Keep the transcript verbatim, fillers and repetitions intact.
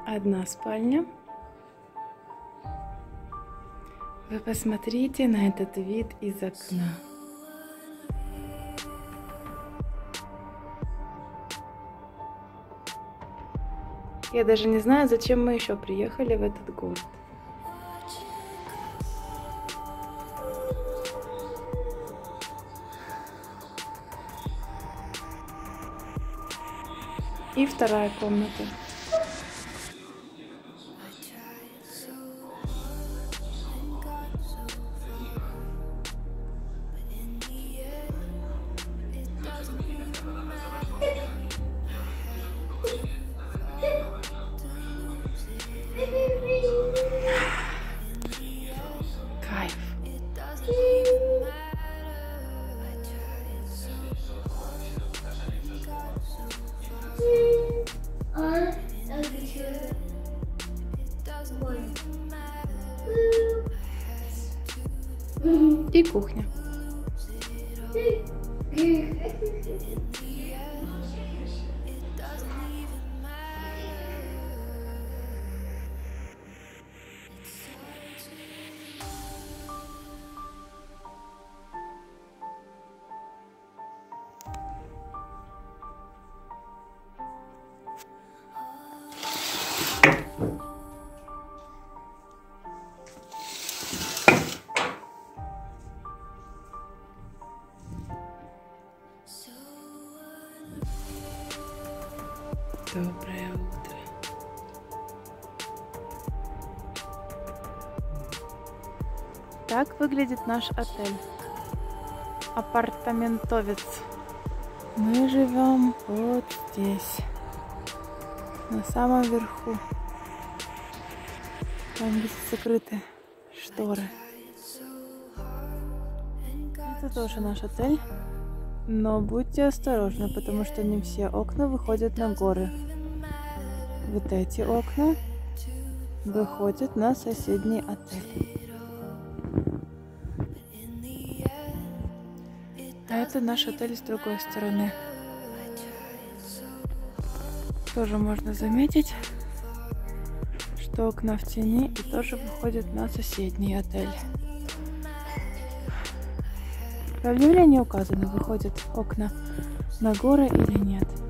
Одна спальня. Вы посмотрите на этот вид из окна. Я даже не знаю, зачем мы еще приехали в этот город. И вторая комната. Кайф. И кухня. Доброе утро. Так выглядит наш отель. Апартаментовец. Мы живем вот здесь, на самом верху, там где закрыты шторы. Это тоже наш отель. Но будьте осторожны, потому что не все окна выходят на горы. Вот эти окна выходят на соседний отель. А это наш отель с другой стороны. Тоже можно заметить, что окна в тени и тоже выходят на соседний отель. В объявлении указано, выходят окна на горы или нет.